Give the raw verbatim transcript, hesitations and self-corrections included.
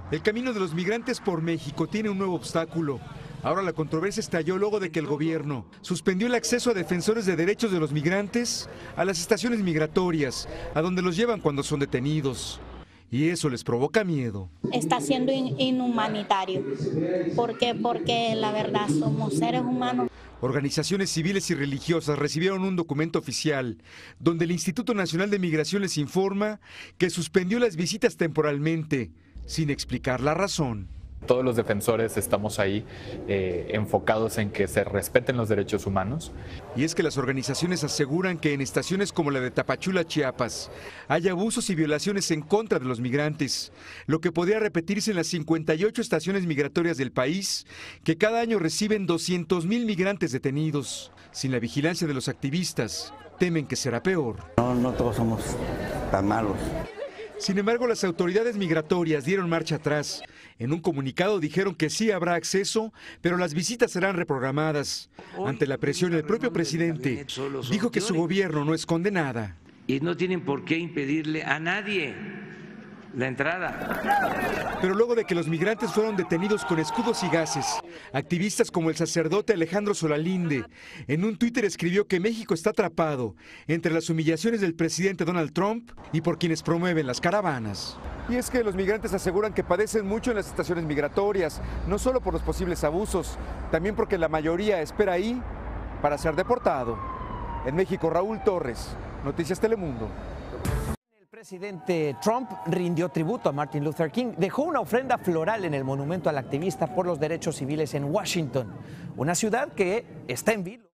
El camino de los migrantes por México tiene un nuevo obstáculo. Ahora la controversia estalló luego de que el gobierno suspendió el acceso a defensores de derechos de los migrantes a las estaciones migratorias, a donde los llevan cuando son detenidos. Y eso les provoca miedo. Está siendo in- inhumanitario. ¿Por qué? Porque la verdad somos seres humanos. Organizaciones civiles y religiosas recibieron un documento oficial donde el Instituto Nacional de Migración les informa que suspendió las visitas temporalmente, sin explicar la razón. Todos los defensores estamos ahí eh, enfocados en que se respeten los derechos humanos. Y es que las organizaciones aseguran que en estaciones como la de Tapachula, Chiapas, hay abusos y violaciones en contra de los migrantes, lo que podría repetirse en las cincuenta y ocho estaciones migratorias del país, que cada año reciben doscientos mil migrantes detenidos. Sin la vigilancia de los activistas, temen que será peor. No, no todos somos tan malos. Sin embargo, las autoridades migratorias dieron marcha atrás. En un comunicado dijeron que sí habrá acceso, pero las visitas serán reprogramadas. Ante la presión, el propio presidente dijo que su gobierno no esconde nada. Y no tienen por qué impedirle a nadie la entrada. Pero luego de que los migrantes fueron detenidos con escudos y gases, activistas como el sacerdote Alejandro Solalinde en un Twitter escribió que México está atrapado entre las humillaciones del presidente Donald Trump y por quienes promueven las caravanas. Y es que los migrantes aseguran que padecen mucho en las estaciones migratorias, no solo por los posibles abusos, también porque la mayoría espera ahí para ser deportado. En México, Raúl Torres, Noticias Telemundo. El presidente Trump rindió tributo a Martin Luther King, dejó una ofrenda floral en el monumento al activista por los derechos civiles en Washington, una ciudad que está en vilo.